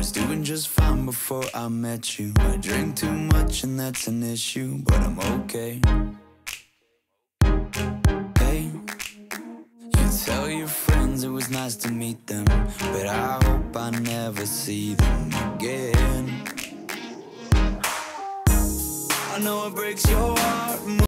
was doing just fine before I met you. I drink too much and that's an issue, but I'm okay. Hey, you tell your friends it was nice to meet them, but I hope I never see them again. I know it breaks your heart.